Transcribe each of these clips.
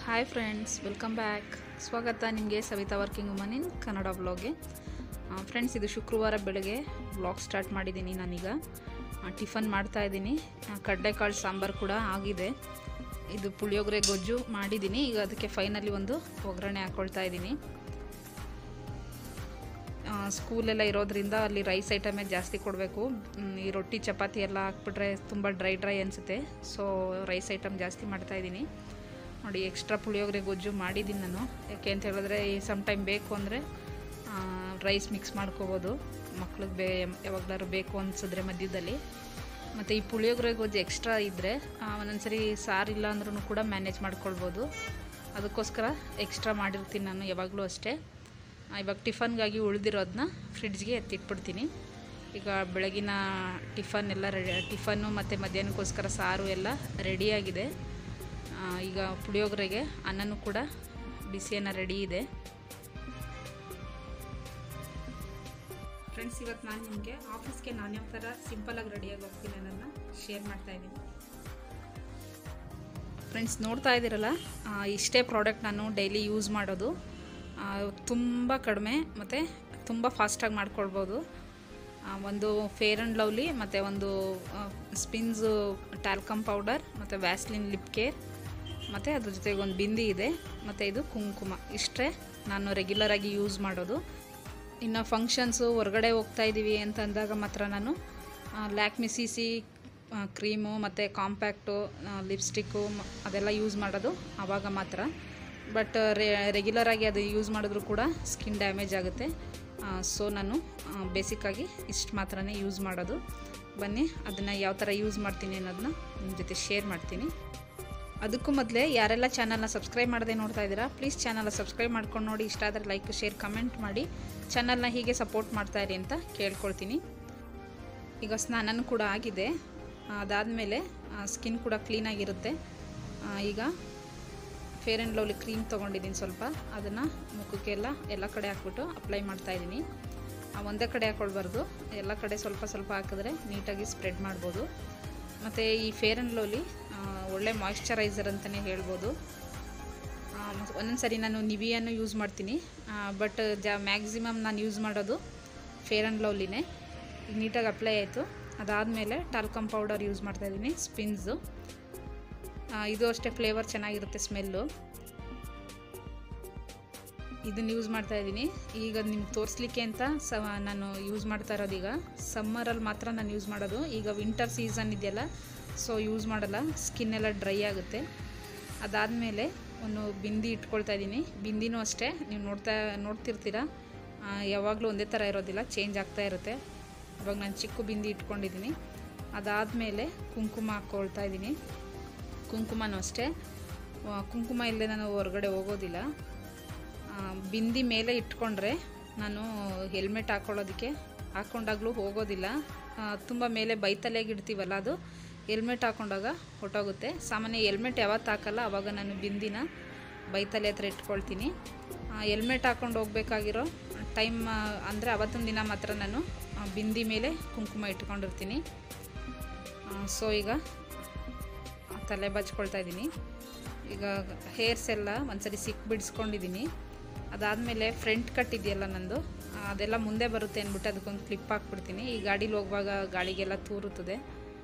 Hi friends, welcome back. ಸ್ವಾಗತ ನಿಮಗೆ Savita working woman in Kannada ವ್ಲಾಗ್ಗೆ. ಫ್ರೆಂಡ್ಸ್, ಇದು ಶುಕ್ರವಾರ ಬೆಳಗ್ಗೆ ವ್ಲಾಗ್ ಸ್ಟಾರ್ಟ್ ಮಾಡಿದ್ದೀನಿ. ನಾನೀಗ ಟಿಫನ್ ಮಾಡ್ತಾಯಿದ್ದೀನಿ. ಕಡಲೆಕಾಳು ಸಾಂಬಾರು ಕೂಡ ಆಗಿದೆ. ಇದು ಪುಳಿಯೋಗರೆ ಗೊಜ್ಜು ಮಾಡಿದ್ದೀನಿ. ಈಗ ಅದಕ್ಕೆ ಫೈನಲಿ ಒಂದು ಒಗ್ಗರಣೆ ಹಾಕ್ಕೊಳ್ತಾ ಇದ್ದೀನಿ. ಸ್ಕೂಲೆಲ್ಲ ಇರೋದ್ರಿಂದ ಅಲ್ಲಿ ರೈಸ್ ಐಟಮೇ ಜಾಸ್ತಿ ಕೊಡಬೇಕು. ಈ ರೊಟ್ಟಿ ಚಪಾತಿ ಎಲ್ಲ ಹಾಕ್ಬಿಟ್ರೆ ತುಂಬ ಡ್ರೈ ಅನಿಸುತ್ತೆ. ಸೊ ರೈಸ್ ಐಟಮ್ ಜಾಸ್ತಿ ಮಾಡ್ತಾಯಿದ್ದೀನಿ. ನೋಡಿ, ಎಕ್ಸ್ಟ್ರಾ ಪುಳಿಯೋಗರೆ ಗೊಜ್ಜು ಮಾಡಿದ್ದೀನಿ ನಾನು. ಯಾಕೆ ಅಂತ ಹೇಳಿದ್ರೆ ಸಮ್ ಟೈಮ್ ಬೇಕು ಅಂದರೆ ರೈಸ್ ಮಿಕ್ಸ್ ಮಾಡ್ಕೋಬೋದು, ಮಕ್ಳಿಗೆ ಯಾವಾಗಲಾದ್ರು ಬೇಕು ಅನಿಸಿದ್ರೆ ಮಧ್ಯದಲ್ಲಿ. ಮತ್ತು ಈ ಪುಳಿಯೋಗರೆ ಗೊಜ್ಜು ಎಕ್ಸ್ಟ್ರಾ ಇದ್ದರೆ ಒಂದೊಂದ್ಸರಿ ಸಾರಿಲ್ಲ ಅಂದ್ರೂ ಕೂಡ ಮ್ಯಾನೇಜ್ ಮಾಡ್ಕೊಳ್ಬೋದು. ಅದಕ್ಕೋಸ್ಕರ ಎಕ್ಸ್ಟ್ರಾ ಮಾಡಿರ್ತೀನಿ ನಾನು ಯಾವಾಗಲೂ ಅಷ್ಟೇ. ಇವಾಗ ಟಿಫನ್ಗಾಗಿ ಉಳಿದಿರೋದನ್ನ ಫ್ರಿಡ್ಜ್ಗೆ ಎತ್ತಿಟ್ಬಿಡ್ತೀನಿ. ಈಗ ಬೆಳಗಿನ ಟಿಫನ್ ಎಲ್ಲ ಟಿಫನ್ನು ಮತ್ತು ಮಧ್ಯಾಹ್ನಕ್ಕೋಸ್ಕರ ಸಾರು ಎಲ್ಲ ರೆಡಿಯಾಗಿದೆ. ಈಗ ಪುಳಿಯೋಗರೆಗೆ ಅನ್ನನೂ ಕೂಡ ಬಿಸಿಯನ್ನು ರೆಡಿ ಇದೆ. ಫ್ರೆಂಡ್ಸ್, ಇವತ್ತು ನಾನು ನಿಮಗೆ ಆಫೀಸ್ಗೆ ನಾನು ಯಾವ ಥರ ಸಿಂಪಲಾಗಿ ರೆಡಿಯಾಗಿ ಹೋಗ್ತೀನಿ ಅನ್ನೋದನ್ನ ಶೇರ್ ಮಾಡ್ತಾಯಿದ್ದೀನಿ. ಫ್ರೆಂಡ್ಸ್, ನೋಡ್ತಾ ಇದ್ದೀರಲ್ಲ, ಇಷ್ಟೇ ಪ್ರಾಡಕ್ಟ್ ನಾನು ಡೈಲಿ ಯೂಸ್ ಮಾಡೋದು. ತುಂಬ ಕಡಿಮೆ ಮತ್ತು ತುಂಬ ಫಾಸ್ಟಾಗಿ ಮಾಡ್ಕೊಳ್ಬೋದು. ಒಂದು ಫೇರ್ ಆ್ಯಂಡ್ ಲವ್ಲಿ ಮತ್ತು ಒಂದು ಸ್ಪಿನ್ಸು ಟ್ಯಾಲ್ಕಮ್ ಪೌಡರ್ ಮತ್ತು ವ್ಯಾಸ್ಲಿನ್ ಲಿಪ್ ಕೇರ್ ಮತ್ತು ಅದ್ರ ಜೊತೆಗೆ ಒಂದು ಬಿಂದಿ ಇದೆ ಮತ್ತು ಇದು ಕುಂಕುಮ. ಇಷ್ಟೇ ನಾನು ರೆಗ್ಯುಲರಾಗಿ ಯೂಸ್ ಮಾಡೋದು. ಇನ್ನು ಫಂಕ್ಷನ್ಸು ಹೊರಗಡೆ ಹೋಗ್ತಾಯಿದ್ದೀವಿ ಅಂತ ಅಂದಾಗ ಮಾತ್ರ ನಾನು ಲ್ಯಾಕ್ಮಿ CC ಕ್ರೀಮು ಮತ್ತು ಕಾಂಪ್ಯಾಕ್ಟು ಲಿಪ್ಸ್ಟಿಕ್ಕು ಅದೆಲ್ಲ ಯೂಸ್ ಮಾಡೋದು ಆವಾಗ ಮಾತ್ರ. ಬಟ್ ರೆಗ್ಯುಲರಾಗಿ ಅದು ಯೂಸ್ ಮಾಡಿದ್ರೂ ಕೂಡ ಸ್ಕಿನ್ ಡ್ಯಾಮೇಜ್ ಆಗುತ್ತೆ. ಸೊ ನಾನು ಬೇಸಿಕ್ಕಾಗಿ ಇಷ್ಟು ಮಾತ್ರನೇ ಯೂಸ್ ಮಾಡೋದು. ಬನ್ನಿ, ಅದನ್ನು ಯಾವ ಥರ ಯೂಸ್ ಮಾಡ್ತೀನಿ ಅನ್ನೋದನ್ನ ನಿಮ್ಮ ಜೊತೆ ಶೇರ್ ಮಾಡ್ತೀನಿ. ಅದಕ್ಕೂ ಮೊದಲೇ ಯಾರೆಲ್ಲ ಚಾನಲ್ನ ಸಬ್ಸ್ಕ್ರೈಬ್ ಮಾಡದೆ ನೋಡ್ತಾ ಇದ್ದೀರಾ, ಪ್ಲೀಸ್ ಚಾನಲ್ನ ಸಬ್ಸ್ಕ್ರೈಬ್ ಮಾಡ್ಕೊಂಡು ನೋಡಿ. ಇಷ್ಟ ಆದರೆ ಲೈಕ್, ಶೇರ್, ಕಮೆಂಟ್ ಮಾಡಿ ಚಾನಲ್ನ ಹೀಗೆ ಸಪೋರ್ಟ್ ಮಾಡ್ತಾಯಿರಿ ಅಂತ ಕೇಳ್ಕೊಳ್ತೀನಿ. ಈಗ ಸ್ನಾನನೂ ಕೂಡ ಆಗಿದೆ. ಅದಾದಮೇಲೆ ಸ್ಕಿನ್ ಕೂಡ ಕ್ಲೀನಾಗಿರುತ್ತೆ. ಈಗ ಫೇರ್ ಆ್ಯಂಡ್ ಲವ್ಲಿ ಕ್ರೀಮ್ ತೊಗೊಂಡಿದ್ದೀನಿ ಸ್ವಲ್ಪ. ಅದನ್ನು ಮುಖಕ್ಕೆಲ್ಲ ಎಲ್ಲ ಕಡೆ ಹಾಕ್ಬಿಟ್ಟು ಅಪ್ಲೈ ಮಾಡ್ತಾಯಿದ್ದೀನಿ. ಒಂದೇ ಕಡೆ ಹಾಕ್ಕೊಳ್ಬಾರ್ದು, ಎಲ್ಲ ಕಡೆ ಸ್ವಲ್ಪ ಸ್ವಲ್ಪ ಹಾಕಿದ್ರೆ ನೀಟಾಗಿ ಸ್ಪ್ರೆಡ್ ಮಾಡ್ಬೋದು. ಮತ್ತು ಈ ಫೇರ್ ಆ್ಯಂಡ್ ಲವ್ಲಿ ಒಳ್ಳೆ ಮಾಯ್ಶ್ಚರೈಸರ್ ಅಂತಲೇ ಹೇಳ್ಬೋದು. ಒಂದೊಂದು ಸರಿ ನಾನು ನಿವಿಯನ್ನು ಯೂಸ್ ಮಾಡ್ತೀನಿ, ಬಟ್ ಮ್ಯಾಕ್ಸಿಮಮ್ ನಾನು ಯೂಸ್ ಮಾಡೋದು ಫೇರ್ ಆ್ಯಂಡ್ ಲವ್ಲಿನೇ. ಈಗ ನೀಟಾಗಿ ಅಪ್ಲೈ ಆಯಿತು. ಅದಾದಮೇಲೆ ಟಾಲ್ಕಮ್ ಪೌಡರ್ ಯೂಸ್ ಮಾಡ್ತಾಯಿದ್ದೀನಿ, ಸ್ಪಿನ್ಸು. ಇದು ಅಷ್ಟೇ ಫ್ಲೇವರ್ ಚೆನ್ನಾಗಿರುತ್ತೆ, ಸ್ಮೆಲ್ಲು. ಇದನ್ನು ಯೂಸ್ ಮಾಡ್ತಾಯಿದ್ದೀನಿ. ಈಗ ನಿಮ್ಗೆ ತೋರಿಸ್ಲಿಕ್ಕೆ ಅಂತ ನಾನು ಯೂಸ್ ಮಾಡ್ತಾ ಇರೋದು. ಈಗ ಸಮ್ಮರಲ್ಲಿ ಮಾತ್ರ ನಾನು ಯೂಸ್ ಮಾಡೋದು. ಈಗ ವಿಂಟರ್ ಸೀಸನ್ ಇದೆಯಲ್ಲ, ಸೊ ಯೂಸ್ ಮಾಡಲ್ಲ, ಸ್ಕಿನ್ನೆಲ್ಲ ಡ್ರೈ ಆಗುತ್ತೆ. ಅದಾದಮೇಲೆ ಒಂದು ಬಿಂದಿ ಇಟ್ಕೊಳ್ತಾ ಇದ್ದೀನಿ. ಬಿಂದಿನೂ ಅಷ್ಟೇ ನೀವು ನೋಡ್ತಿರ್ತೀರ, ಯಾವಾಗಲೂ ಒಂದೇ ಥರ ಇರೋದಿಲ್ಲ, ಚೇಂಜ್ ಆಗ್ತಾ ಇರುತ್ತೆ. ಇವಾಗ ನಾನು ಚಿಕ್ಕ ಬಿಂದಿ ಇಟ್ಕೊಂಡಿದ್ದೀನಿ. ಅದಾದಮೇಲೆ ಕುಂಕುಮ ಹಾಕ್ಕೊಳ್ತಾ ಇದ್ದೀನಿ. ಕುಂಕುಮನೂ ಅಷ್ಟೇ, ಕುಂಕುಮ ಇಲ್ಲದೆ ನಾನು ಹೊರಗಡೆ ಹೋಗೋದಿಲ್ಲ. ಬಿಂದಿ ಮೇಲೆ ಇಟ್ಕೊಂಡ್ರೆ ನಾನು ಹೆಲ್ಮೆಟ್ ಹಾಕ್ಕೊಂಡಾಗಲೂ ಹೋಗೋದಿಲ್ಲ. ತುಂಬ ಮೇಲೆ ಬೈತಲೆಗೆ ಇಡ್ತೀವಲ್ಲ, ಅದು ಹೆಲ್ಮೆಟ್ ಹಾಕ್ಕೊಂಡಾಗ ಹೊಟ್ಟೋಗುತ್ತೆ. ಸಾಮಾನ್ಯ ಹೆಲ್ಮೆಟ್ ಯಾವತ್ತು ಹಾಕಲ್ಲ, ಆವಾಗ ನಾನು ಬಿಂದಿನ ಬೈತಲೆ ಹತ್ರ ಇಟ್ಕೊಳ್ತೀನಿ. ಹೆಲ್ಮೆಟ್ ಹಾಕ್ಕೊಂಡು ಹೋಗ್ಬೇಕಾಗಿರೋ ಟೈಮ್ ಅಂದರೆ ಅವತ್ತೊಂದು ದಿನ ಮಾತ್ರ ನಾನು ಬಿಂದಿ ಮೇಲೆ ಕುಂಕುಮ ಇಟ್ಕೊಂಡಿರ್ತೀನಿ. ಸೊ ಈಗ ತಲೆ ಬಚ್ಕೊಳ್ತಾ ಇದ್ದೀನಿ. ಈಗ ಹೇರ್ಸ್ ಎಲ್ಲ ಒಂದ್ಸರಿ ಬಿಡಿಸ್ಕೊಂಡಿದ್ದೀನಿ. ಅದಾದಮೇಲೆ ಫ್ರಂಟ್ ಕಟ್ ಇದೆಯಲ್ಲ ನಂದು, ಅದೆಲ್ಲ ಮುಂದೆ ಬರುತ್ತೆ ಅಂದ್ಬಿಟ್ಟು ಅದಕ್ಕೊಂದು ಕ್ಲಿಪ್ ಹಾಕ್ಬಿಡ್ತೀನಿ. ಈ ಗಾಡೀಲಿ ಹೋಗುವಾಗ ಗಾಳಿಗೆಲ್ಲ ತೂರುತ್ತದೆ.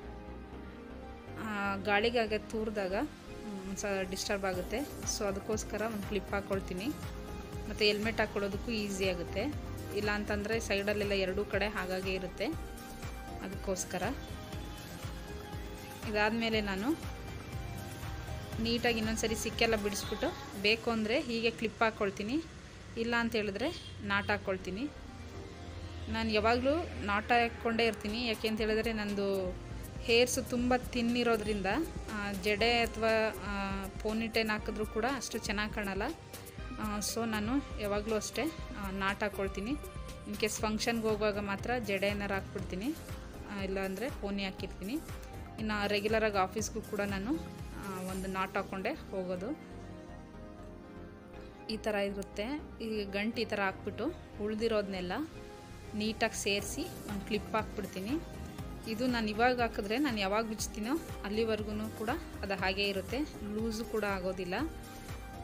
ಗಾಳಿಗಾಗೆ ತೂರಿದಾಗ ಡಿಸ್ಟರ್ಬ್ ಆಗುತ್ತೆ. ಸೊ ಅದಕ್ಕೋಸ್ಕರ ಒಂದು ಕ್ಲಿಪ್ ಹಾಕ್ಕೊಳ್ತೀನಿ. ಮತ್ತು ಹೆಲ್ಮೆಟ್ ಹಾಕ್ಕೊಳ್ಳೋದಕ್ಕೂ ಈಸಿ ಆಗುತ್ತೆ. ಇಲ್ಲ ಅಂತಂದರೆ ಸೈಡಲ್ಲೆಲ್ಲ ಎರಡೂ ಕಡೆ ಹಾಗಾಗೇ ಇರುತ್ತೆ, ಅದಕ್ಕೋಸ್ಕರ. ಇದಾದಮೇಲೆ ನಾನು ನೀಟಾಗಿ ಇನ್ನೊಂದ್ಸರಿ ಸಿಕ್ಕೆಲ್ಲ ಬಿಡಿಸ್ಬಿಟ್ಟು ಬೇಕು ಅಂದರೆ ಹೀಗೆ ಕ್ಲಿಪ್ ಹಾಕ್ಕೊಳ್ತೀನಿ. ಇಲ್ಲ ಅಂತ ಹೇಳಿದ್ರೆ ನಾಟ್ ಹಾಕ್ಕೊಳ್ತೀನಿ. ನಾನು ಯಾವಾಗಲೂ ನಾಟ್ ಹಾಕ್ಕೊಂಡೇ ಇರ್ತೀನಿ. ಯಾಕೆ ಅಂತ ಹೇಳಿದ್ರೆ ನಂದು ಹೇರ್ಸು ತುಂಬ ತಿನ್ನಿರೋದ್ರಿಂದ ಜಡೆ ಅಥವಾ ಪೋನಿಟೇನ್ ಹಾಕಿದ್ರೂ ಕೂಡ ಅಷ್ಟು ಚೆನ್ನಾಗಿ ಕಾಣಲ್ಲ. ಸೊ ನಾನು ಯಾವಾಗಲೂ ಅಷ್ಟೇ ನಾಟ್ ಹಾಕ್ಕೊಳ್ತೀನಿ. ಇನ್ ಕೇಸ್ ಫಂಕ್ಷನ್ಗೆ ಹೋಗುವಾಗ ಮಾತ್ರ ಜಡೆ ಏನಾರು ಹಾಕ್ಬಿಡ್ತೀನಿ, ಇಲ್ಲಾಂದರೆ ಪೋನಿ ಹಾಕಿರ್ತೀನಿ. ಇನ್ನು ರೆಗ್ಯುಲರಾಗಿ ಆಫೀಸ್ಗೂ ಕೂಡ ನಾನು ಒಂದು ನಾಟ್ ಹಾಕ್ಕೊಂಡೆ ಹೋಗೋದು. ಈ ಥರ ಇರುತ್ತೆ. ಈ ಗಂಟು ಈ ಥರ ಹಾಕ್ಬಿಟ್ಟು ಉಳಿದಿರೋದನ್ನೆಲ್ಲ ನೀಟಾಗಿ ಸೇರಿಸಿ ಒಂದು ಕ್ಲಿಪ್ ಹಾಕ್ಬಿಡ್ತೀನಿ. ಇದು ನಾನು ಇವಾಗ ಹಾಕಿದ್ರೆ ನಾನು ಯಾವಾಗ ಬಿಚ್ತೀನೋ ಅಲ್ಲಿವರೆಗೂ ಕೂಡ ಅದು ಹಾಗೇ ಇರುತ್ತೆ, ಲೂಸು ಕೂಡ ಆಗೋದಿಲ್ಲ.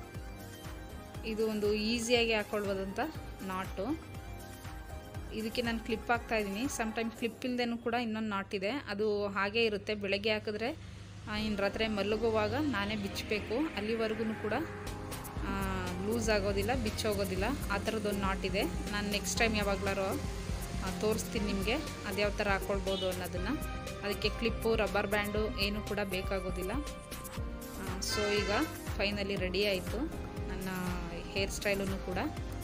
ಇದು ಒಂದು ಈಸಿಯಾಗಿ ಹಾಕ್ಕೊಳ್ಬೋದಂತ ನಾಟು. ಇದಕ್ಕೆ ನಾನು ಕ್ಲಿಪ್ ಹಾಕ್ತಾಯಿದ್ದೀನಿ. ಸಮ್ಟೈಮ್ ಕ್ಲಿಪ್ ಇಲ್ಲದೇನೂ ಕೂಡ ಇನ್ನೊಂದು ನಾಟಿದೆ, ಅದು ಹಾಗೇ ಇರುತ್ತೆ. ಬೆಳಗ್ಗೆ ಹಾಕಿದ್ರೆ ಇನ್ನು ರಾತ್ರಿ ಮಲಗುವಾಗ ನಾನೇ ಬಿಚ್ಚಬೇಕು, ಅಲ್ಲಿವರೆಗೂ ಕೂಡ ಲೂಸ್ ಆಗೋದಿಲ್ಲ, ಬಿಚ್ಚೋಗೋದಿಲ್ಲ. ಆ ಥರದ್ದೊಂದು ನಾಟಿದೆ. ನಾನು ನೆಕ್ಸ್ಟ್ ಟೈಮ್ ಯಾವಾಗಲಾರು ತೋರಿಸ್ತೀನಿ ನಿಮಗೆ ಅದ್ಯಾವ ಥರ ಹಾಕ್ಕೊಳ್ಬೋದು ಅನ್ನೋದನ್ನು. ಅದಕ್ಕೆ ಕ್ಲಿಪ್ಪು, ರಬ್ಬರ್ ಬ್ಯಾಂಡು ಏನೂ ಕೂಡ ಬೇಕಾಗೋದಿಲ್ಲ. ಸೊ ಈಗ ಫೈನಲಿ ರೆಡಿ ಆಯಿತು ನನ್ನ ಹೇರ್ ಸ್ಟೈಲೂ ಕೂಡ.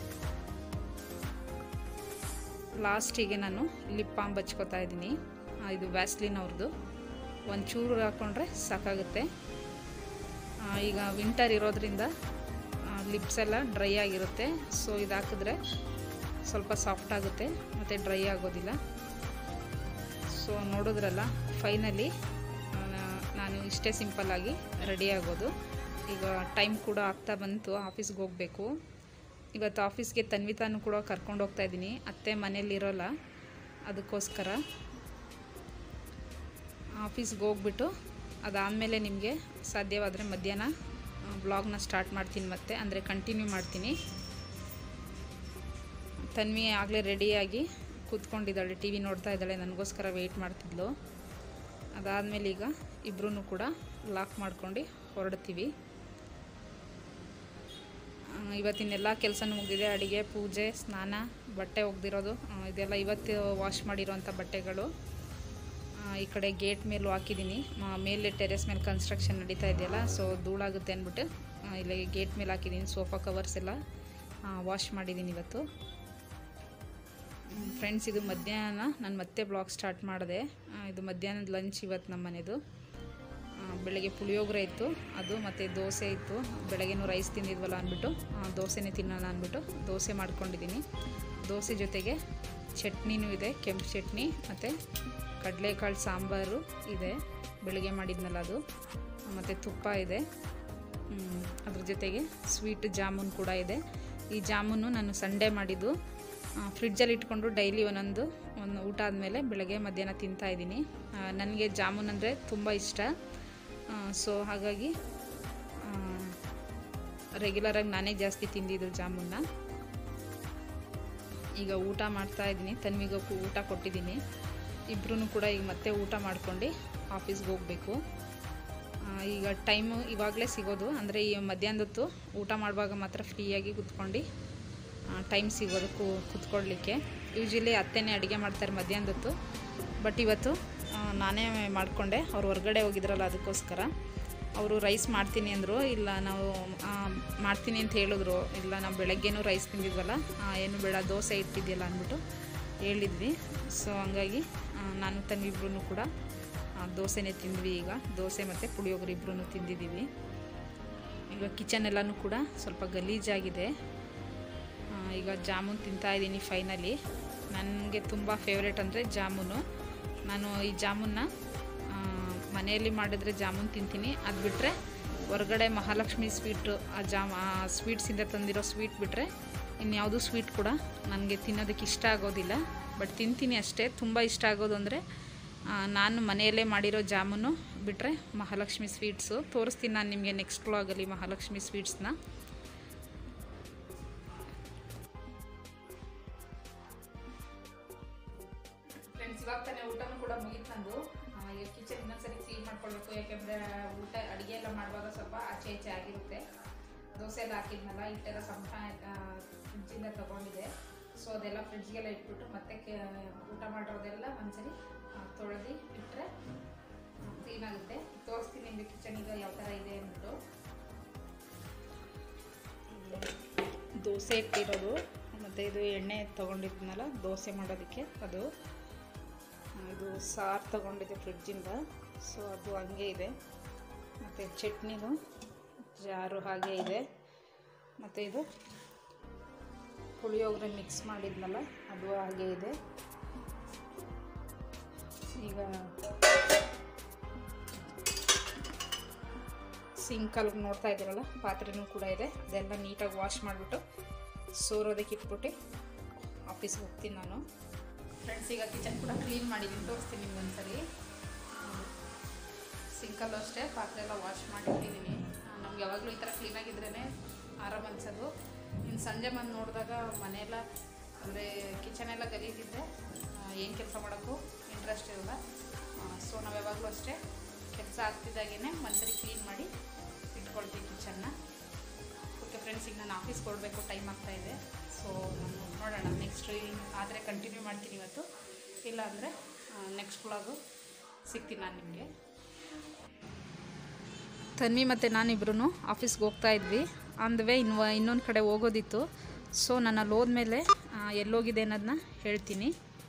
ಲಾಸ್ಟಿಗೆ ನಾನು ಲಿಪ್ ಬಾಮ್ ಹಚ್ಕೋತಾ ಇದ್ದೀನಿ. ಇದು ವ್ಯಾಸ್ಲಿನ್ ಅವ್ರದ್ದು. ಒಂಚೂರು ಹಾಕ್ಕೊಂಡ್ರೆ ಸಾಕಾಗುತ್ತೆ. ಈಗ ವಿಂಟರ್ ಇರೋದ್ರಿಂದ ಲಿಪ್ಸ್ ಎಲ್ಲ ಡ್ರೈ ಆಗಿರುತ್ತೆ. ಸೊ ಇದು ಹಾಕಿದ್ರೆ ಸ್ವಲ್ಪ ಸಾಫ್ಟ್ ಆಗುತ್ತೆ ಮತ್ತು ಡ್ರೈ ಆಗೋದಿಲ್ಲ. ಸೊ ನೋಡಿದ್ರಲ್ಲ, ಫೈನಲಿ ನಾನು ಇಷ್ಟೇ ಸಿಂಪಲ್ಲಾಗಿ ರೆಡಿ ಆಗೋದು. ಈಗ ಟೈಮ್ ಕೂಡ ಆಗ್ತಾ ಬಂತು, ಆಫೀಸ್ಗೆ ಹೋಗಬೇಕು. ಇವತ್ತು ಆಫೀಸ್ಗೆ ತನ್ವಿತಾನು ಕೂಡ ಕರ್ಕೊಂಡು ಹೋಗ್ತಾ ಇದ್ದೀನಿ. ಅತ್ತೆ ಮನೇಲಿರೋಲ್ಲ, ಅದಕ್ಕೋಸ್ಕರ ಆಫೀಸ್ಗೆ ಹೋಗ್ಬಿಟ್ಟು ಅದಾದಮೇಲೆ ನಿಮಗೆ ಸಾಧ್ಯವಾದರೆ ಮಧ್ಯಾಹ್ನ ಬ್ಲಾಗ್ನ ಸ್ಟಾರ್ಟ್ ಮಾಡ್ತೀನಿ, ಮತ್ತೆ ಅಂದರೆ ಕಂಟಿನ್ಯೂ ಮಾಡ್ತೀನಿ. ತನ್ವಿ ಆಗಲೇ ರೆಡಿಯಾಗಿ ಕೂತ್ಕೊಂಡಿದ್ದಾಳೆ, ಟಿ ವಿ ನೋಡ್ತಾ ಇದ್ದಾಳೆ, ನನಗೋಸ್ಕರ ವೆಯ್ಟ್ ಮಾಡ್ತಿದ್ಲು. ಅದಾದಮೇಲೆ ಈಗ ಇಬ್ಬರೂ ಕೂಡ ಲಾಕ್ ಮಾಡ್ಕೊಂಡು ಹೊರಡ್ತೀವಿ. ಇವತ್ತಿನೆಲ್ಲ ಕೆಲಸನೂ ಮುಗಿದಿದೆ. ಅಡುಗೆ, ಪೂಜೆ, ಸ್ನಾನ, ಬಟ್ಟೆ ಒಗೆದಿರೋದು ಇದೆಲ್ಲ ಇವತ್ತು ವಾಶ್ ಮಾಡಿರೋಂಥ ಬಟ್ಟೆಗಳು. ಈ ಕಡೆ ಗೇಟ್ ಮೇಲೂ ಹಾಕಿದ್ದೀನಿ. ಮೇಲೆ ಟೆರೆಸ್ ಮೇಲೆ ಕನ್ಸ್ಟ್ರಕ್ಷನ್ ನಡೀತಾ ಇದೆಯಲ್ಲ, ಸೊ ಧೂಳಾಗುತ್ತೆ ಅಂದ್ಬಿಟ್ಟು ಇಲ್ಲಿ ಗೇಟ್ ಮೇಲೆ ಹಾಕಿದ್ದೀನಿ. ಸೋಫಾ ಕವರ್ಸ್ ಎಲ್ಲ ವಾಶ್ ಮಾಡಿದ್ದೀನಿ ಇವತ್ತು. ಫ್ರೆಂಡ್ಸ್, ಇದು ಮಧ್ಯಾಹ್ನ ನಾನು ಮತ್ತೆ ಬ್ಲಾಗ್ ಸ್ಟಾರ್ಟ್ ಮಾಡಿದೆ. ಇದು ಮಧ್ಯಾಹ್ನದ ಲಂಚ್ ಇವತ್ತು ನಮ್ಮ ಮನೆಯದು. ಬೆಳಗ್ಗೆ ಪುಳಿಯೋಗರೆ ಇತ್ತು, ಅದು ಮತ್ತು ದೋಸೆ ಇತ್ತು. ಬೆಳಗ್ಗೆನೂ ರೈಸ್ ತಿಂದಿದ್ವಲ್ಲ ಅಂದ್ಬಿಟ್ಟು ದೋಸೆನೇ ತಿನ್ನೋಣ ಅಂದ್ಬಿಟ್ಟು ದೋಸೆ ಮಾಡ್ಕೊಂಡಿದ್ದೀನಿ. ದೋಸೆ ಜೊತೆಗೆ ಚಟ್ನಿನೂ ಇದೆ, ಕೆಂಪು ಚಟ್ನಿ, ಮತ್ತು ಕಡಲೆಕಾಳು ಸಾಂಬಾರು ಇದೆ, ಬೆಳಗ್ಗೆ ಮಾಡಿದ್ನಲ್ಲ ಅದು, ಮತ್ತು ತುಪ್ಪ ಇದೆ. ಅದ್ರ ಜೊತೆಗೆ ಸ್ವೀಟ್ ಜಾಮೂನ್ ಕೂಡ ಇದೆ. ಈ ಜಾಮೂನು ನಾನು ಸಂಡೇ ಮಾಡಿದ್ದು. ಫ್ರಿಡ್ಜಲ್ಲಿ ಇಟ್ಕೊಂಡು ಡೈಲಿ ಒಂದು ಊಟ ಆದಮೇಲೆ ಬೆಳಗ್ಗೆ ಮಧ್ಯಾಹ್ನ ತಿಂತಾಯಿದ್ದೀನಿ. ನನಗೆ ಜಾಮೂನ್ ಅಂದರೆ ತುಂಬ ಇಷ್ಟ. ಸೊ ಹಾಗಾಗಿ ರೆಗ್ಯುಲರಾಗಿ ನಾನೇ ಜಾಸ್ತಿ ತಿಂದಿದ್ದು ಜಾಮೂನ್ನ. ಈಗ ಊಟ ಮಾಡ್ತಾಯಿದ್ದೀನಿ. ತನ್ವಿಗೂ ಊಟ ಕೊಟ್ಟಿದ್ದೀನಿ. ಇಬ್ಬರೂ ಕೂಡ ಈಗ ಮತ್ತೆ ಊಟ ಮಾಡ್ಕೊಂಡು ಆಫೀಸ್ಗೆ ಹೋಗಬೇಕು. ಈಗ ಟೈಮು ಇವಾಗಲೇ ಸಿಗೋದು, ಅಂದರೆ ಈ ಮಧ್ಯಾಹ್ನದೊತ್ತು ಊಟ ಮಾಡುವಾಗ ಮಾತ್ರ ಫ್ರೀಯಾಗಿ ಕೂತ್ಕೊಂಡು ಟೈಮ್ ಸಿಗೋದು ಕೂತ್ಕೊಳ್ಳಿಕ್ಕೆ. ಯೂಶ್ವಲಿ ಅತ್ತೆನೇ ಅಡುಗೆ ಮಾಡ್ತಾರೆ ಮಧ್ಯಾಹ್ನದೊತ್ತು, ಬಟ್ ಇವತ್ತು ನಾನೇ ಮಾಡಿಕೊಂಡೆ. ಅವ್ರು ಹೊರಗಡೆ ಹೋಗಿದ್ರಲ್ಲ, ಅದಕ್ಕೋಸ್ಕರ. ಅವರು ರೈಸ್ ಮಾಡ್ತೀನಿ ಅಂದರು. ಇಲ್ಲ, ನಾವು ಮಾಡ್ತೀನಿ ಅಂತ ಹೇಳಿದ್ರು. ಇಲ್ಲ, ನಾವು ಬೆಳಗ್ಗೆನೂ ರೈಸ್ ತಿಂದಿದ್ವಲ್ಲ, ಏನು ಬೇಡ ದೋಸೆ ಇಟ್ಟಿದ್ಯಲ್ಲ ಅಂದ್ಬಿಟ್ಟು ಹೇಳಿದ್ವಿ. ಸೊ ಹಂಗಾಗಿ ನಾನು ತನ್ನಿಬ್ರೂ ಕೂಡ ದೋಸೆನೇ ತಿಂದ್ವಿ. ಈಗ ದೋಸೆ ಮತ್ತು ಪುಳಿಯೋಗರೆ ಇಬ್ಬರೂ ತಿಂದಿದ್ದೀವಿ. ಈಗ ಕಿಚನ್ ಎಲ್ಲನೂ ಕೂಡ ಸ್ವಲ್ಪ ಗಲೀಜಾಗಿದೆ. ಈಗ ಜಾಮೂನ್ ತಿಂತಾಯಿದ್ದೀನಿ ಫೈನಲಿ. ನನಗೆ ತುಂಬ ಫೇವ್ರೇಟ್ ಅಂದರೆ ಜಾಮೂನು. ನಾನು ಈ ಜಾಮೂನ್ನ ಮನೆಯಲ್ಲಿ ಮಾಡಿದ್ರೆ ಜಾಮೂನ್ ತಿಂತೀನಿ. ಅದು ಬಿಟ್ಟರೆ ಹೊರಗಡೆ ಮಹಾಲಕ್ಷ್ಮಿ ಸ್ವೀಟು, ಆ ಸ್ವೀಟ್ಸಿಂದ ತಂದಿರೋ ಸ್ವೀಟ್ ಬಿಟ್ಟರೆ ಇನ್ಯಾವುದೂ ಸ್ವೀಟ್ ಕೂಡ ನನಗೆ ತಿನ್ನೋದಕ್ಕೆ ಇಷ್ಟ ಆಗೋದಿಲ್ಲ. ಬಟ್ ತಿಂತೀನಿ ಅಷ್ಟೇ. ತುಂಬ ಇಷ್ಟ ಆಗೋದು ಅಂದರೆ ನಾನು ಮನೆಯಲ್ಲೇ ಮಾಡಿರೋ ಜಾಮೂನು ಬಿಟ್ಟರೆ ಮಹಾಲಕ್ಷ್ಮಿ ಸ್ವೀಟ್ಸು. ತೋರಿಸ್ತೀನಿ ನಾನು ನಿಮಗೆ ನೆಕ್ಸ್ಟ್ ವ್ಲಾಗಲ್ಲಿ ಮಹಾಲಕ್ಷ್ಮಿ ಸ್ವೀಟ್ಸ್ನ. ಫ್ರೆಂಡ್ಸ್, ಇವಾಗ ತಾನೇ ಊಟನೂ ಕೂಡ ಮುಗಿತು ನಂದು. ಈಗ ಕಿಚನ್ ಇನ್ನೊಂದ್ಸರಿ ಕ್ಲೀನ್ ಮಾಡ್ಕೊಳ್ಬೇಕು. ಯಾಕೆಂದರೆ ಊಟ ಅಡುಗೆ ಎಲ್ಲ ಮಾಡುವಾಗ ಸ್ವಲ್ಪ ಆಚೆ ಈಚೆ ಆಗಿರುತ್ತೆ. ದೋಸೆ ಎಲ್ಲ ಹಾಕಿದ್ನಲ್ಲ, ಹಿಟ್ಟೆಲ್ಲ ಸ್ವಲ್ಪ ಫ್ರಿಡ್ಜಿಂದ ತೊಗೊಂಡಿದೆ. ಸೊ ಅದೆಲ್ಲ ಫ್ರಿಡ್ಜ್ಗೆಲ್ಲ ಇಟ್ಬಿಟ್ಟು ಮತ್ತೆ ಊಟ ಮಾಡಿರೋದೆಲ್ಲ ಒಂದ್ಸರಿ ತೊಳೆದು ಇಟ್ಟರೆ ಕ್ಲೀನಾಗುತ್ತೆ. ತೋರಿಸ್ತೀನಿ ನಿಮಗೆ ಕಿಚನ್ ಈಗ ಯಾವ ಥರ ಇದೆ ಅಂದ್ಬಿಟ್ಟು. ದೋಸೆ ಇಟ್ಟಿರೋದು, ಮತ್ತು ಇದು ಎಣ್ಣೆ ತೊಗೊಂಡಿದ್ನಲ್ಲ ದೋಸೆ ಮಾಡೋದಕ್ಕೆ, ಅದು ಇದು ಸಾರು ತೊಗೊಂಡಿದ್ದೆ ಫ್ರಿಡ್ಜಿಂದ. ಸೊ ಅದು ಹಂಗೆ ಇದೆ. ಮತ್ತು ಚಟ್ನಿದು ಜಾರು ಹಾಗೆ ಇದೆ. ಮತ್ತು ಇದು ಪುಳಿಯೋಗರೆ ಮಿಕ್ಸ್ ಮಾಡಿದ್ನಲ್ಲ, ಅದು ಹಾಗೆ ಇದೆ. ಈಗ ಸಿಂಕಲ್ಲಿ ನೋಡ್ತಾ ಇದ್ದೀರಲ್ಲ, ಪಾತ್ರೆನೂ ಕೂಡ ಇದೆ. ಅದೆಲ್ಲ ನೀಟಾಗಿ ವಾಶ್ ಮಾಡಿಬಿಟ್ಟು ಸೋರೋದಕ್ಕೆ ಇಟ್ಬಿಟ್ಟು ಆಫೀಸ್ಗೆ ಹೋಗ್ತೀನಿ ನಾನು. ಫ್ರೆಂಡ್ಸ್, ಈಗ ಕಿಚನ್ ಕೂಡ ಕ್ಲೀನ್ ಮಾಡಿದ್ದೀನಿ, ತೋರಿಸ್ತೀನಿ ನಿಮ್ಗೆ ಒಂದ್ಸರಿ. ಸಿಂಕಲ್ಲೂ ಅಷ್ಟೇ ಪಾತ್ರೆ ಎಲ್ಲ ವಾಶ್ ಮಾಡಿಟ್ಟಿದ್ದೀನಿ. ನಮ್ಗೆ ಯಾವಾಗಲೂ ಈ ಥರ ಕ್ಲೀನಾಗಿದ್ರೇ ಆರಾಮ್ ಅನ್ಸೋದು. ಇನ್ನು ಸಂಜೆ ಬಂದು ನೋಡಿದಾಗ ಮನೆಯೆಲ್ಲ ಅಂದರೆ ಕಿಚನೆಲ್ಲ ಗಲೀಜಿದ್ದೆ ಏನು ಕೆಲಸ ಮಾಡೋಕ್ಕೂ ಇಂಟ್ರೆಸ್ಟ್ ಇರಲ್ಲ. ಸೊ ನಾವು ಯಾವಾಗಲೂ ಅಷ್ಟೇ ಕೆಲಸ ಆಗ್ತಿದ್ದಾಗೇ ಒಂದ್ಸರಿ ಕ್ಲೀನ್ ಮಾಡಿ ಇಟ್ಕೊಳ್ತೀವಿ ಕಿಚನ್ನ. ಓಕೆ ಫ್ರೆಂಡ್ಸ್, ಈಗ ನಾನು ಆಫೀಸ್ಗೆ ಹೊರಡಬೇಕು, ಟೈಮ್ ಆಗ್ತಾಯಿದೆ. ಸೊ ನಾನು ನೋಡೋಣ, ನೆಕ್ಸ್ಟ್ ಆದರೆ ಕಂಟಿನ್ಯೂ ಮಾಡ್ತೀನಿ ಇವತ್ತು, ಇಲ್ಲ ಅಂದರೆ ನೆಕ್ಸ್ಟ್ ವ್ಲಾಗು ಸಿಗ್ತೀನಿ ನಾನು ನಿಮಗೆ. ತನ್ವಿ ಮತ್ತು ನಾನಿಬ್ರು ಆಫೀಸ್ಗೆ ಹೋಗ್ತಾ ಇದ್ವಿ. ಆನ್ ದ ವೇ ಇನ್ನೊಂದು ಕಡೆ ಹೋಗೋದಿತ್ತು. ಸೊ ನಾನು ಅಲ್ಲಿ ಹೋದ್ಮೇಲೆ ಎಲ್ಲೋಗಿದೆ ಅನ್ನೋದನ್ನ ಹೇಳ್ತೀನಿ.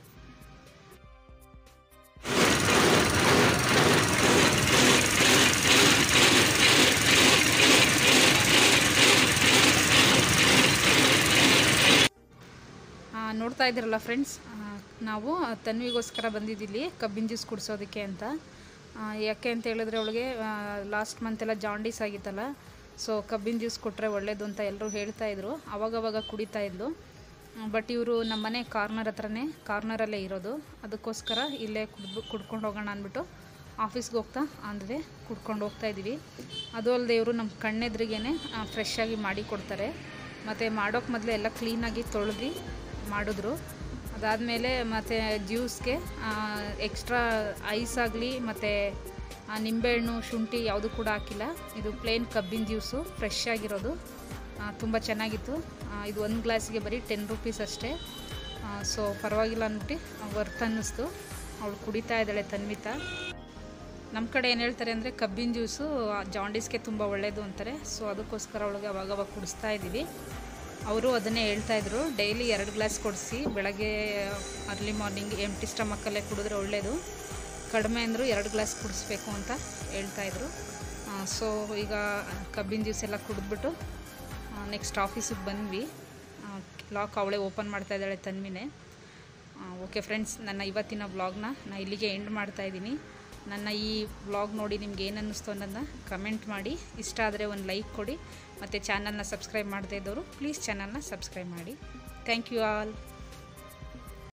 ನೋಡ್ತಾ ಇದ್ದೀರಲ್ಲ ಫ್ರೆಂಡ್ಸ್, ನಾವು ತನ್ವಿಗೋಸ್ಕರ ಬಂದಿದ್ದಿಲ್ಲಿ ಕಬ್ಬಿನ ಜ್ಯೂಸ್ ಕುಡಿಸೋದಕ್ಕೆ ಅಂತ. ಯಾಕೆ ಅಂತ ಹೇಳಿದ್ರೆ ಅವಳಿಗೆ ಲಾಸ್ಟ್ ಮಂತೆಲ್ಲ ಜಾಂಡೀಸ್ ಆಗಿತ್ತಲ್ಲ. ಸೊ ಕಬ್ಬಿನ ಜ್ಯೂಸ್ ಕೊಟ್ಟರೆ ಒಳ್ಳೇದು ಅಂತ ಎಲ್ಲರೂ ಹೇಳ್ತಾಯಿದ್ರು. ಅವಾಗವಾಗ ಕುಡಿತಾಯಿದ್ಲು. ಬಟ್ ಇವರು ನಮ್ಮ ಮನೆ ಕಾರ್ನರಲ್ಲೇ ಇರೋದು. ಅದಕ್ಕೋಸ್ಕರ ಇಲ್ಲೇ ಕುಡ್ಕೊಂಡು ಹೋಗೋಣ ಅಂದ್ಬಿಟ್ಟು ಆಫೀಸ್ಗೆ ಹೋಗ್ತಾ ಅಂದರೆ ಕುಡ್ಕೊಂಡು ಹೋಗ್ತಾಯಿದ್ದೀವಿ. ಅದು ಅಲ್ಲದೆ ಇವರು ನಮ್ಮ ಕಣ್ಣೆದ್ರಿಗೇ ಫ್ರೆಶ್ಶಾಗಿ ಮಾಡಿ ಕೊಡ್ತಾರೆ. ಮತ್ತು ಮಾಡೋಕ್ಕೆ ಮೊದಲೇ ಎಲ್ಲ ಕ್ಲೀನಾಗಿ ತೊಳೆದು ಮಾಡಿದ್ರು. ಅದಾದಮೇಲೆ ಮತ್ತು ಜ್ಯೂಸ್ಗೆ ಎಕ್ಸ್ಟ್ರಾ ಐಸ್ ಆಗಲಿ ಮತ್ತು ನಿಂಬೆಹಣ್ಣು, ಶುಂಠಿ ಯಾವುದು ಕೂಡ ಹಾಕಿಲ್ಲ. ಇದು ಪ್ಲೇನ್ ಕಬ್ಬಿನ ಜ್ಯೂಸು, ಫ್ರೆಶ್ ಆಗಿರೋದು, ತುಂಬ ಚೆನ್ನಾಗಿತ್ತು. ಇದು ಒಂದು ಗ್ಲಾಸಿಗೆ ಬರೀ 10 ರೂಪೀಸ್ ಅಷ್ಟೇ. ಸೊ ಪರವಾಗಿಲ್ಲ ಅಂದ್ಬಿಟ್ಟು ವರ್ತ್ ಅನ್ನಿಸ್ತು. ಅವಳು ಕುಡಿತಾ ಇದ್ದಾಳೆ ತನ್ವಿತಾ. ನಮ್ಮ ಕಡೆ ಏನು ಹೇಳ್ತಾರೆ ಅಂದರೆ ಕಬ್ಬಿನ ಜ್ಯೂಸು ಜಾಂಡೀಸ್ಗೆ ತುಂಬ ಒಳ್ಳೆಯದು ಅಂತಾರೆ. ಸೊ ಅದಕ್ಕೋಸ್ಕರ ಅವಳಿಗೆ ಅವಾಗವಾಗ ಕುಡಿಸ್ತಾ ಇದ್ದೀವಿ. ಅವರು ಅದನ್ನೇ ಹೇಳ್ತಾಯಿದ್ರು, ಡೈಲಿ 2 ಗ್ಲಾಸ್ ಕೊಡಿಸಿ ಬೆಳಗ್ಗೆ ಅರ್ಲಿ ಮಾರ್ನಿಂಗ್ ಎಂಟಿ ಸ್ಟಮಕ್ಕಲ್ಲೇ ಕುಡಿದ್ರೆ ಒಳ್ಳೆಯದು, ಕಡಿಮೆ ಅಂದರೂ 2 ಗ್ಲಾಸ್ ಕುಡಿಸ್ಬೇಕು ಅಂತ ಹೇಳ್ತಾಯಿದ್ರು. ಸೊ ಈಗ ಕಬ್ಬಿನ ಜ್ಯೂಸ್ ಎಲ್ಲ ಕುಡಿದ್ಬಿಟ್ಟು ನೆಕ್ಸ್ಟ್ ಆಫೀಸಿಗೆ ಬಂದ್ವಿ. ಲಾಕ್ ಅವಳೇ ಓಪನ್ ಮಾಡ್ತಾಯಿದ್ದಾಳೆ ತನ್ವಿನೇ. ಓಕೆ ಫ್ರೆಂಡ್ಸ್, ನನ್ನ ಇವತ್ತಿನ ವ್ಲಾಗ್ನ ನಾನು ಇಲ್ಲಿಗೆ ಎಂಡ್ ಮಾಡ್ತಾಯಿದ್ದೀನಿ. ನನ್ನ ಈ ವ್ಲಾಗ್ ನೋಡಿ ನಿಮ್ಗೆ ಏನು ಅನ್ನಿಸ್ತು ಅನ್ನೋದನ್ನ ಕಮೆಂಟ್ ಮಾಡಿ. ಇಷ್ಟ ಆದರೆ ಒಂದು ಲೈಕ್ ಕೊಡಿ. ಮತ್ತು ಚಾನಲ್ನ ಸಬ್ಸ್ಕ್ರೈಬ್ ಮಾಡದೇ ಇದ್ದವರು ಪ್ಲೀಸ್ ಚಾನಲ್ನ ಸಬ್ಸ್ಕ್ರೈಬ್ ಮಾಡಿ. Thank you all.